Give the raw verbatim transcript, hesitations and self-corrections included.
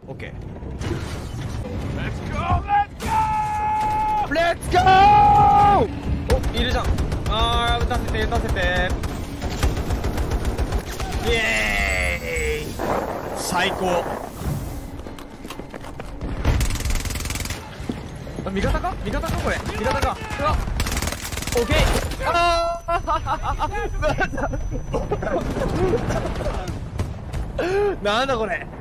オッケー。 レッツゴーレッツゴー。お、いるじゃん。あー、撃たせて撃たせて。イエーイ、最高。あ、味方か味方かこれ。味方か。うわ、オッケー。あーなんだこれ。